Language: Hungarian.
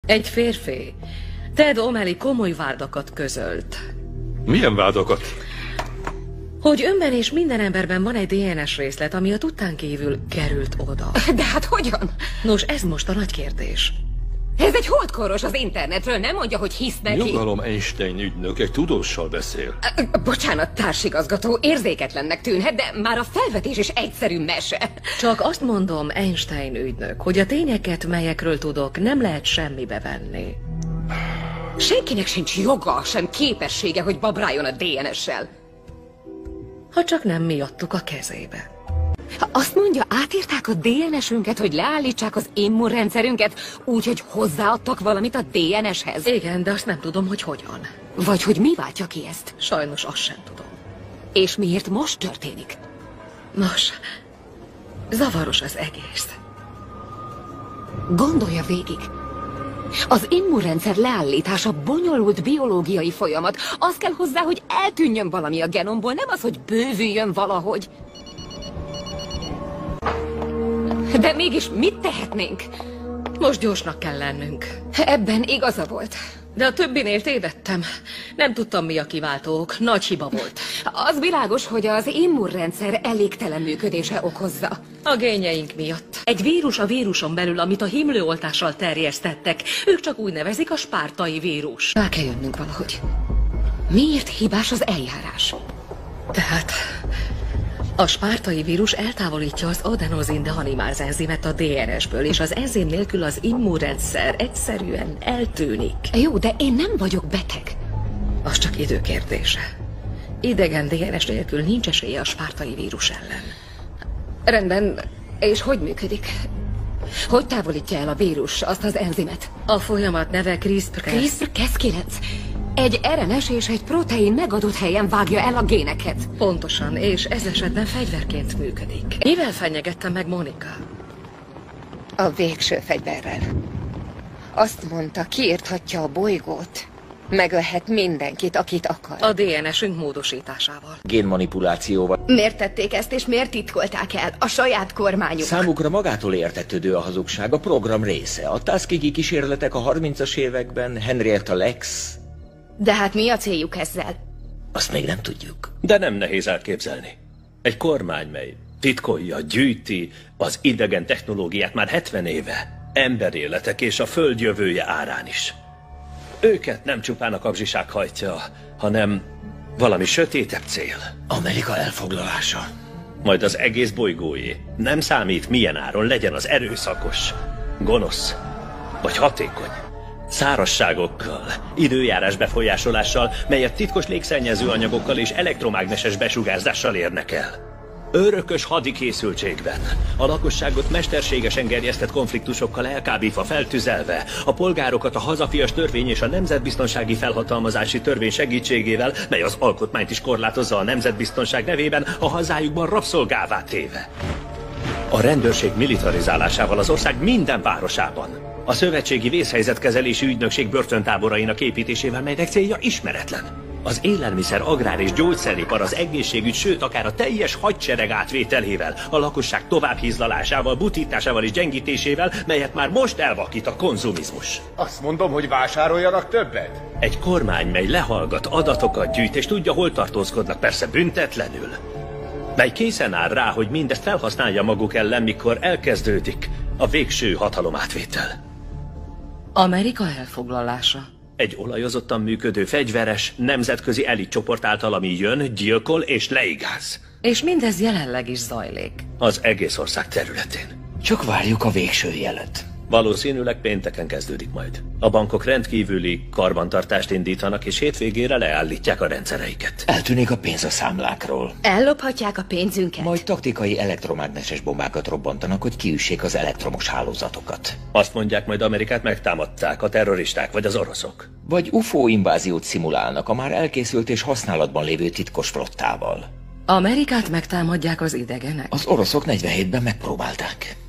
Egy férfi, Ted O'Malley komoly vádakat közölt. Milyen vádakat? Hogy önben és minden emberben van egy DNS részlet, ami a tudtán kívül került oda. De hát hogyan? Nos, ez most a nagy kérdés. Ez egy holdkoros az internetről, nem mondja, hogy hisz neki. Nyugalom, Einstein ügynök, egy tudóssal beszél. Bocsánat, társigazgató, érzéketlennek tűnhet, de már a felvetés is egyszerű mese. Csak azt mondom, Einstein ügynök, hogy a tényeket, melyekről tudok, nem lehet semmibe venni. Senkinek sincs joga, sem képessége, hogy babráljon a DNS-sel. Ha csak nem mi adtuk a kezébe. Azt mondja, átírták a DNS-ünket, hogy leállítsák az immunrendszerünket, úgyhogy hozzáadtak valamit a DNS-hez. Igen, de azt nem tudom, hogy hogyan. Vagy hogy mi váltja ki ezt. Sajnos azt sem tudom. És miért most történik? Nos, zavaros az egész. Gondolja végig. Az immunrendszer leállítása bonyolult biológiai folyamat. Az kell hozzá, hogy eltűnjön valami a genomból, nem az, hogy bővüljön valahogy. De mégis mit tehetnénk? Most gyorsnak kell lennünk. Ebben igaza volt. De a többinél tévedtem. Nem tudtam, mi a kiváltó ok. Nagy hiba volt. Az világos, hogy az immunrendszer elégtelen működése okozza. A génjeink miatt. Egy vírus a víruson belül, amit a himlőoltással terjesztettek. Ők csak úgy nevezik a spártai vírus. Rá kell jönnünk valahogy. Miért hibás az eljárás? Tehát a spártai vírus eltávolítja az adenozin deanimáz enzimet a DNS-ből, és az enzim nélkül az immunrendszer egyszerűen eltűnik. Jó, de én nem vagyok beteg. Az csak idő kérdése. Idegen DNS nélkül nincs esélye a spártai vírus ellen. Rendben, és hogy működik? Hogy távolítja el a vírus azt az enzimet? A folyamat neve CRISPR-Cas. CRISPR-Cas9. Egy RNS és egy protein megadott helyen vágja el a géneket. Pontosan, és ez esetben fegyverként működik. Mivel fenyegette meg Monika? A végső fegyverrel. Azt mondta, kiírthatja a bolygót. Megölhet mindenkit, akit akar. A DNS-ünk módosításával. Génmanipulációval. Miért tették ezt, és miért titkolták el? A saját kormányuk. Számukra magától értetődő a hazugság, a program része. A Tuskegee kísérletek a 30-as években, Henrietta Lacks. De hát mi a céljuk ezzel? Azt még nem tudjuk. De nem nehéz elképzelni. Egy kormány, mely titkolja, gyűjti az idegen technológiát már 70 éve. Emberéletek és a föld jövője árán is. Őket nem csupán a kapzsiság hajtja, hanem valami sötétebb cél. Amerika elfoglalása. Majd az egész bolygóé. Nem számít, milyen áron legyen az erőszakos, gonosz vagy hatékony. Szárazságokkal, időjárás befolyásolással, melyet titkos légszennyező anyagokkal és elektromágneses besugárzással érnek el. Örökös hadikészültségben, a lakosságot mesterségesen gerjesztett konfliktusokkal elkábítva, feltüzelve, a polgárokat a hazafias törvény és a nemzetbiztonsági felhatalmazási törvény segítségével, mely az alkotmányt is korlátozza a nemzetbiztonság nevében, a hazájukban rabszolgává téve. A rendőrség militarizálásával az ország minden városában, a szövetségi vészhelyzetkezelési ügynökség börtöntáborainak építésével, melynek célja ismeretlen. Az élelmiszer, agrár és gyógyszeripar, az egészségügy, sőt akár a teljes hadsereg átvételével, a lakosság továbbhízlalásával, butításával és gyengítésével, melyet már most elvakít a konzumizmus. Azt mondom, hogy vásároljanak többet. Egy kormány, mely lehallgat, adatokat gyűjt és tudja, hol tartózkodnak, persze büntetlenül. Mely készen áll rá, hogy mindezt felhasználja maguk ellen, mikor elkezdődik a végső hatalomátvétel. Amerika elfoglalása. Egy olajozottan működő fegyveres, nemzetközi elitcsoport által, ami jön, gyilkol és leigáz. És mindez jelenleg is zajlik. Az egész ország területén. Csak várjuk a végső jelet. Valószínűleg pénteken kezdődik majd. A bankok rendkívüli karbantartást indítanak, és hétvégére leállítják a rendszereiket. Eltűnik a pénz a számlákról. Ellophatják a pénzünket. Majd taktikai elektromágneses bombákat robbantanak, hogy kiüssék az elektromos hálózatokat. Azt mondják, majd Amerikát megtámadták a terroristák vagy az oroszok. Vagy UFO inváziót szimulálnak a már elkészült és használatban lévő titkos flottával. Amerikát megtámadják az idegenek? Az oroszok 47-ben megpróbálták.